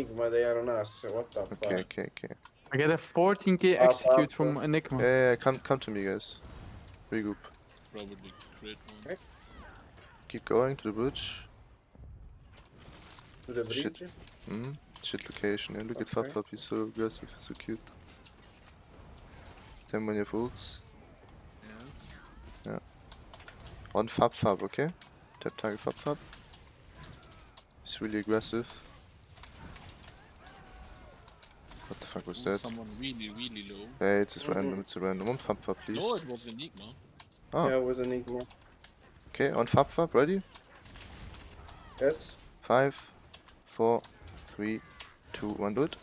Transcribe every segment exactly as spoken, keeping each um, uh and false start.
Enigma, they are on us. What the fuck? Okay, okay, okay. I get a fourteen K Up, execute up, from up. Enigma. Yeah, yeah, yeah, come, come to me, guys. Regroup. Probably crit one. Okay. Keep going to the bridge. To the bridge? Shit. Mm, shit location. Yeah, look at Okay. Fab, he's so aggressive, so cute. Ten when you have ults. Yes. On Fab Fab, okay? Tap target Fab Fab. He's really aggressive. What the fuck was Oh, that? someone really, really low. Hey, it's just Mhm. random, it's a random. On Fab Fab, please. No, it was Enigma. Oh, Yeah, it was Enigma. okay, on Fab Fab, ready? Yes. Five, four, three, two, one, do it.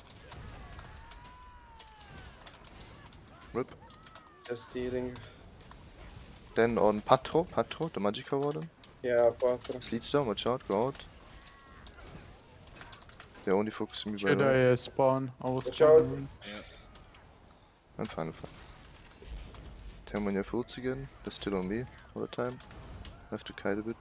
Rip. Just stealing. Then on Patro, Patro, the Magicka Warden. Yeah, Patro. Sleets down, watch out, go out. They're only focusing me by Should the way. I uh, spawn? I will Watch spawn. out. already. Yeah. I'm fine, I'm fine. Ten when you have ults again. They're still on me all the time. I have to kite a bit.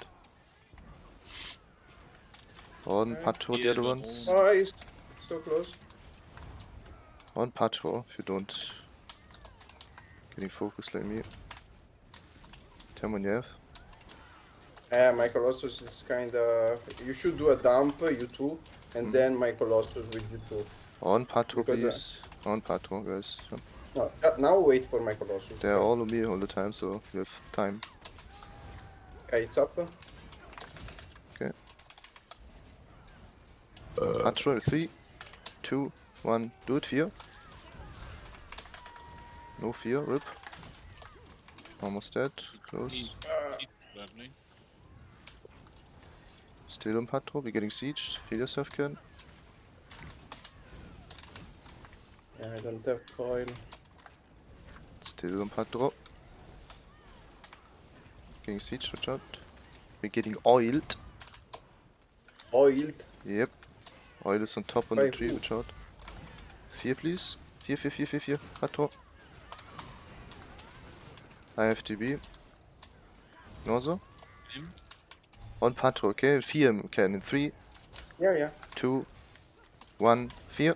On Okay. Patro, the Yeah, other but ones. Oh, he's so close. On Patro, if you don't getting focused like me. Ten when you have. Yeah, my Colossus is kinda... You should do a dump, you two, and Mhm. then my Colossus with you two. On Patro, Because, uh, please. On Patro, guys. No, uh, now wait for my Colossus. They're all on me all the time, so you have time. Okay, it's up. Patro in three, two, one, do it, fear. No fear, rip. Almost dead, close. He's, Uh, he's battling. Still on Patro, we're getting sieged. Heal yourself, Ken. Yeah, I don't have coil. Still on Patro. Getting sieged, watch out. We're getting oiled. Oiled. Yep. Oil is on top on By the tree, who? watch out. Fear, please. Fear, fear, fear, fear, fear. Patro. I have T B. Also. Him. On Patro, okay? Fear him, Ken. In three, Yeah, yeah. two, one, fear.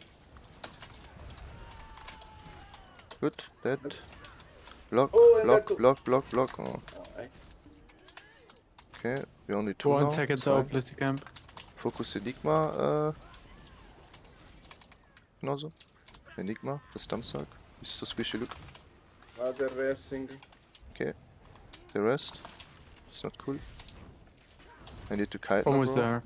Good, dead. Block, Oh, and block, that too. block, block, block. Oh, Alright. okay, we only two One now. second it's though, fine. please camp. Focus Enigma, uh. Genauso. Enigma, the Stammsack. He's so squishy, look. Other racing. The rest. It's not cool. I need to kite now, Almost bro. there.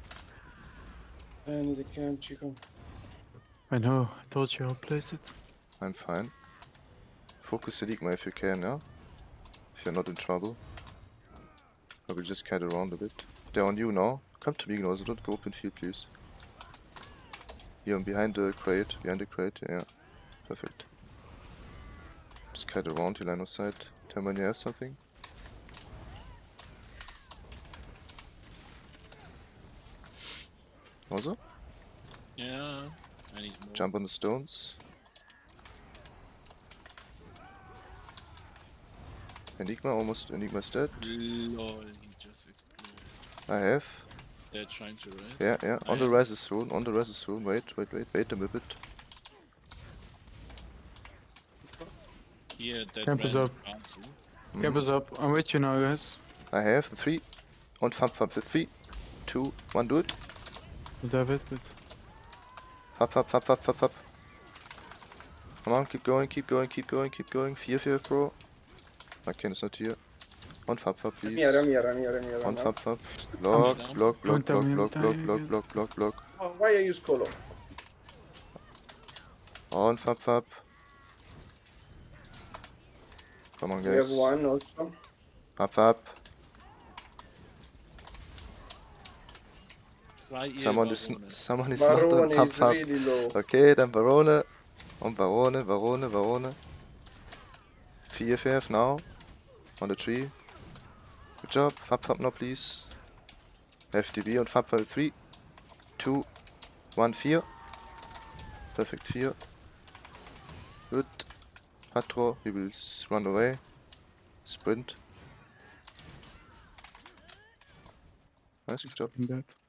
I need a camp, Chico. I know, I told you I'll place it. I'm fine. Focus Enigma if you can, yeah? If you're not in trouble. I will just kite around a bit. They're on you now. Come to me, Genauso. Don't go open field, please. Here, behind the crate. Behind the crate, yeah. Perfect. Just kite around, your line of sight. Tell me when you have something. Also, Yeah. I need more. jump on the stones. Enigma, almost. Enigma's dead. Lol, he just exploded. I have. They're trying to rest. Yeah, yeah. On I the have- res is soon. On the res is soon. Wait, wait, wait. Wait a bit. Here, that Camp is random up. council. Camp Mhm. is up. I'm with you now, guys. I have the three. On Fab Fab with three, two, one, do it. With David, but Fab Fab Fab Fab Fab Fab. Come on, keep going, keep going, keep going, keep going. Fear, fear, bro. Okay, it's not here. On Fab Fab, please. Mira, mira, mira, mira. On no? Fab Fab. Block, down. block, block, Don't tell block, me block, I'm block, dying block, again. block, block, block. Oh, why I use Colo? On Fab Fab. Come on, We have guys. one also. Fab Fab. Right here, Someone is, Barone. someone is not on Barone Fab is Fab. really low. Okay, dann Barone. Und Barone, Barone, Barone. Fear, fear now. On the tree. Good job. Fab Fab now, please. F D B on Fab Fab. three, two, one, fear. Perfect, fear. Good. Patro, he will s- run away. Sprint. Nice, good job. I'm dead.